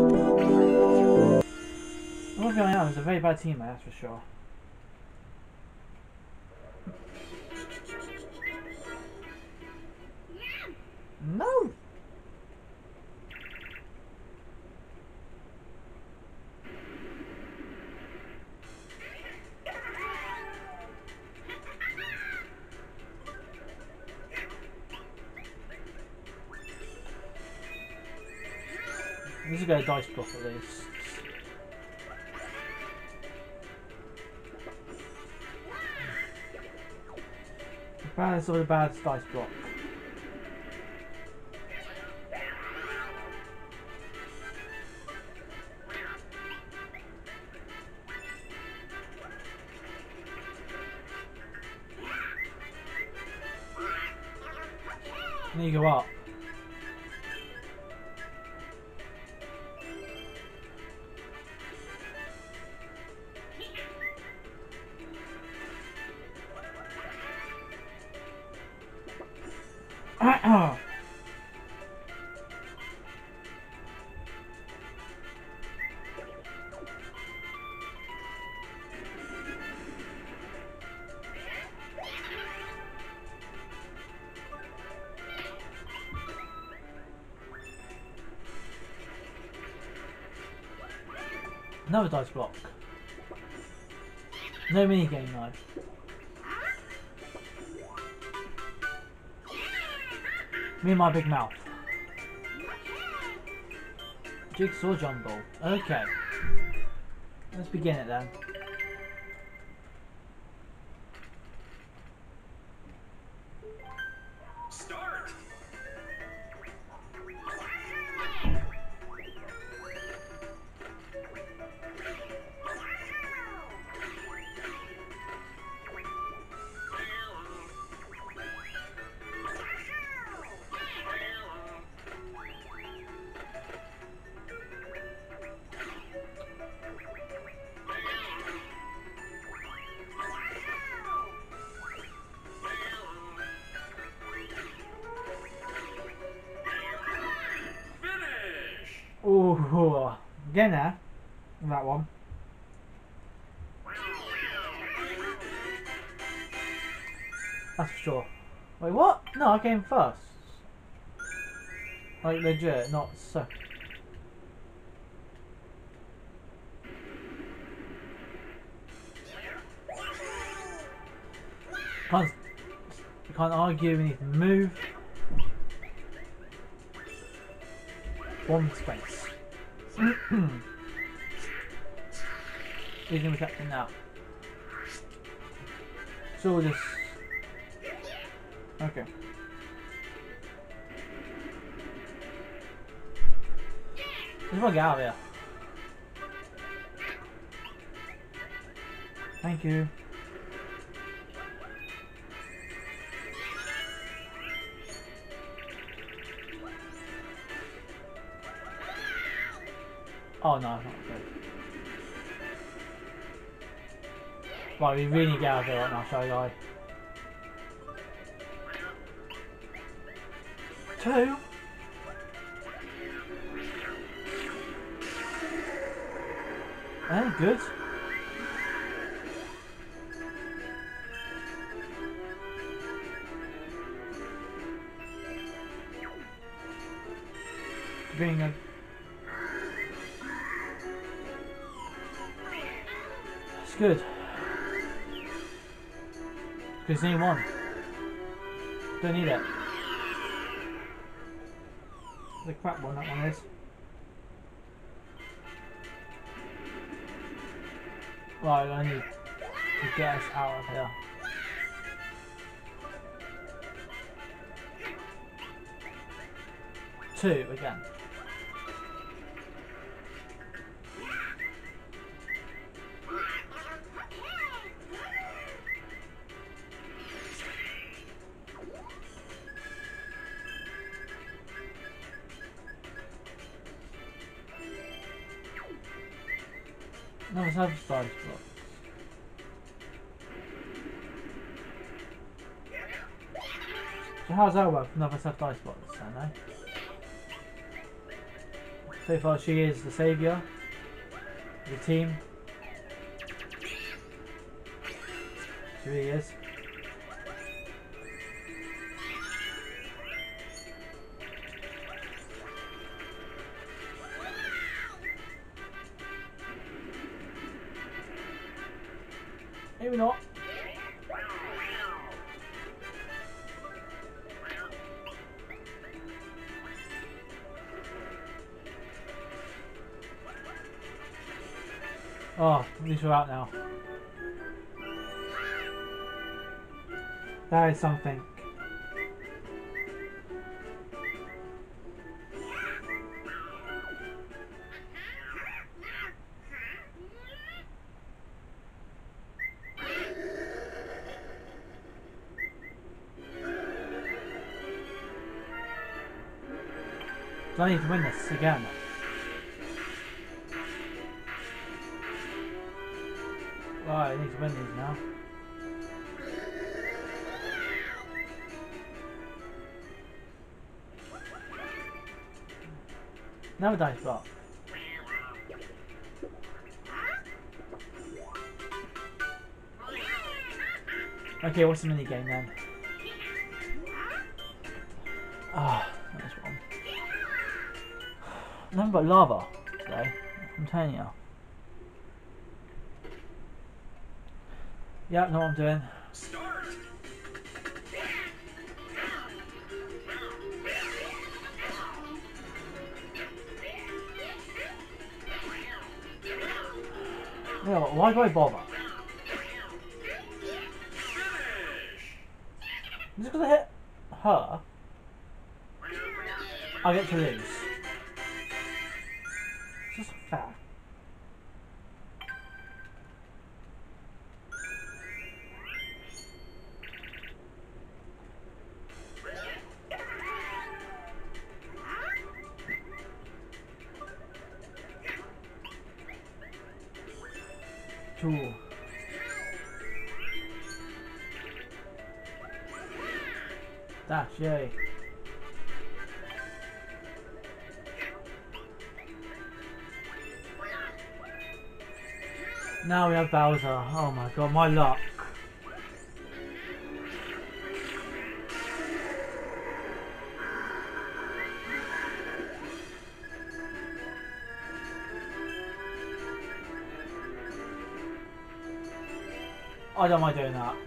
What's going on? It's a very bad team, that's for sure. No! We should get a dice block at least. Balance of the bad dice block. Then you go up. Another dice block. No minigame though. Me and my big mouth. Jigsaw jumble. Okay. Let's begin it then. Ooh, getting there. That one. That's for sure. Wait, what? No, I came first. Like legit, not so. You can't argue, we need to move. One space. Who's going to be captain now? So we'll just... Okay. Just want to get out of here. Thank you. Oh no, not good. Right, we really need to get out of here right now, Shy Guy. 2? That ain't good. Being a... It's good. Because need one. Don't need it. The crap one, that one is. Right, I need to get us out of here. Two again. Another service dice block. So how does that work? Another set dice box then, eh? So far she is the saviour of the team. She really is. Maybe not. Oh, at least we're out now. That is something. So I need to win this again. Right, I need to win these now. Another dice block. Okay, what's the mini game then? Ah, that's one. Nothing but lava today. I'm telling you. Yeah, know what I'm doing. Yeah, why do I bother? Just because I hit her, I get to lose. It's just fair. Cool. Dash, yay. Now we have Bowser. Oh my god, my luck. I don't mind doing that.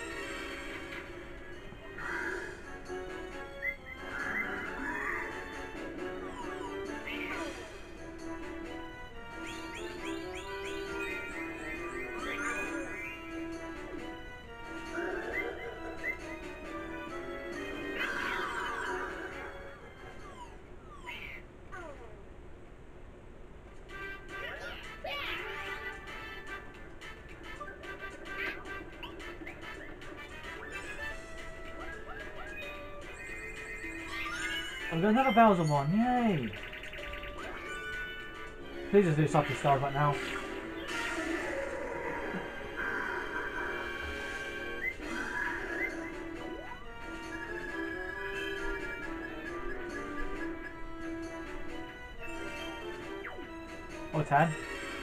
I'm going to have a Bowser one, yay! Please just do something stars right now. Or 10.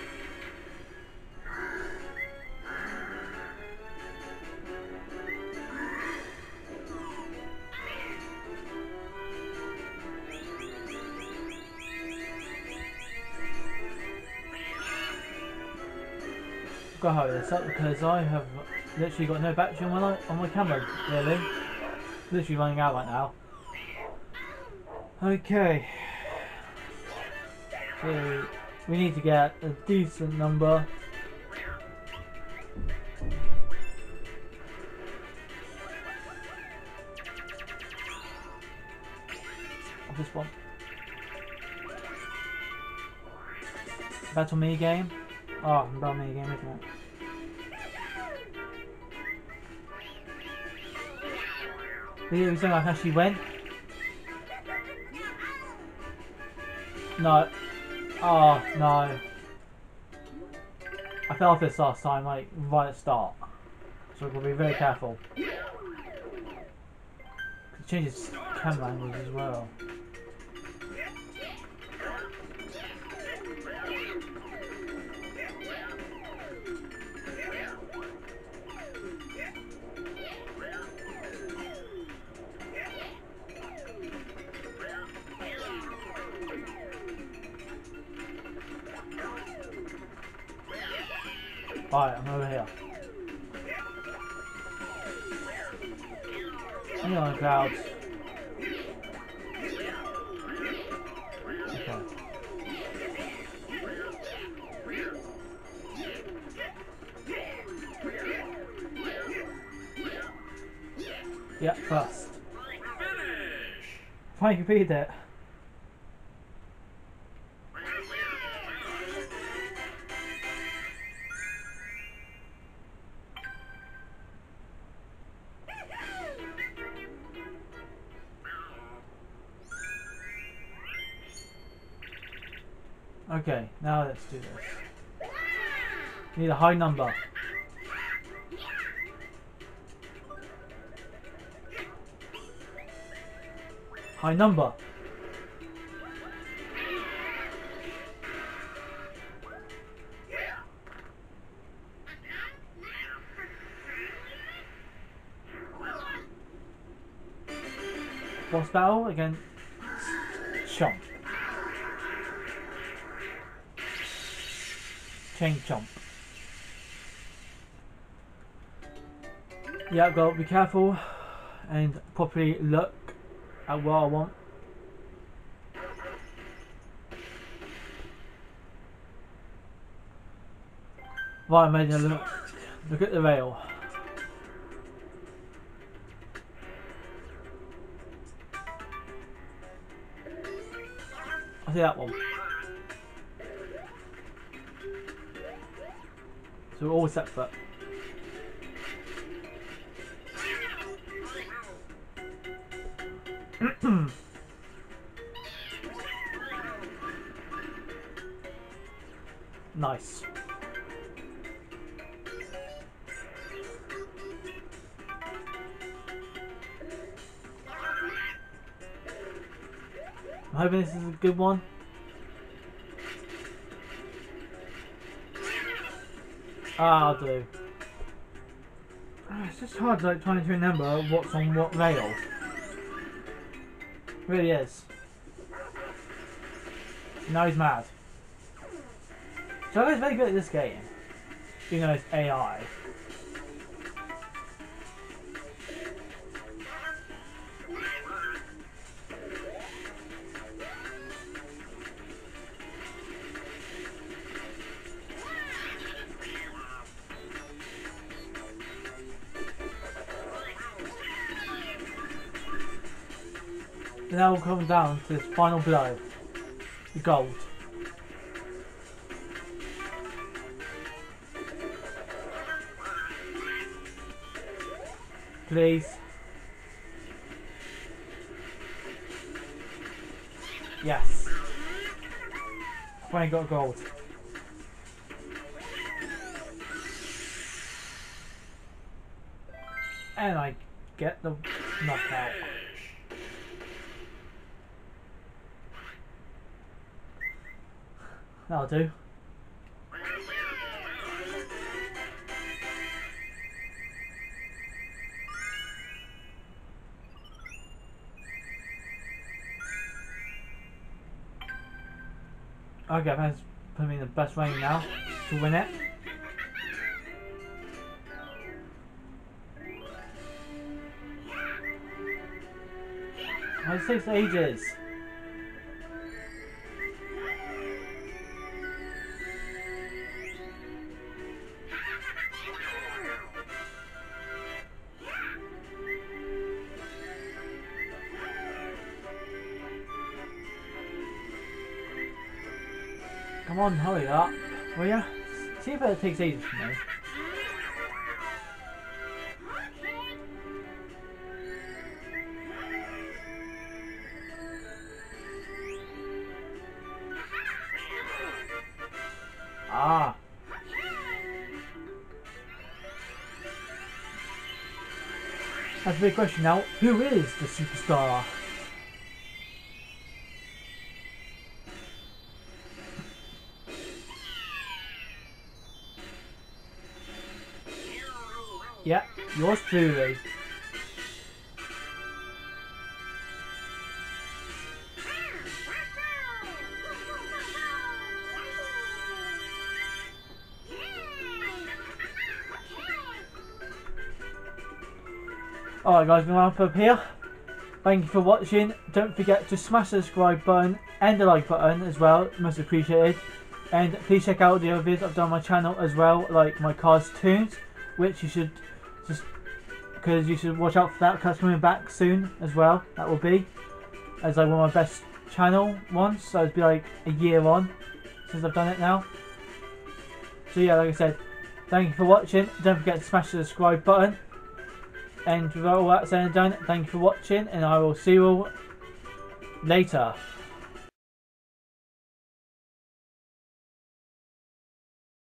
I've got to hurry this up because I have literally got no battery on my camera, really. Literally running out right now. Okay. So we need to get a decent number. Of this one. Battle mini game. Oh, battle mini game, isn't it? Did it sound like I actually went? No. Oh, no. I fell off this last time, like, right at the start. So we've got to be very careful. It changes camera angles as well. Alright, I'm over here. Hang on, clouds. Okay. Yeah, first. Finally completed it. Okay, now let's do this. Need a high number. High number. Boss battle against Chomp. Chain Chomp. Yeah, got to be careful and properly look at what I want. Right, I'm making a look at the rail. I see that one. So we're all separate. Nice. I'm hoping this is a good one. Ah, I'll do. It's just hard like trying to remember what's on what rail. It really is. Now he's mad. So I was very good at this game. Even though it's AI. Now we'll come down to this final blow. The gold. Please. Yes. I finally got gold. And I get the knockout. That'll do. Okay, that's putting me in the best range now to win it. It takes ages. Come on, hurry up, will ya? See if it takes ages for me. Ah. That's a big question now. Who is the superstar? Yeah, yours truly. Alright guys, I'm going to wrap up here. Thank you for watching. Don't forget to smash the subscribe button and the like button as well, most appreciated. And please check out the other videos I've done on my channel as well, like my Cars Tunes, which you should just, because you should watch out for that, because that's coming back soon as well. That will be as like one of my best channel ones, so it'll be like a year on since I've done it now. So yeah, like I said, thank you for watching. Don't forget to smash the subscribe button. And with all that said and done, thank you for watching, and I will see you all later.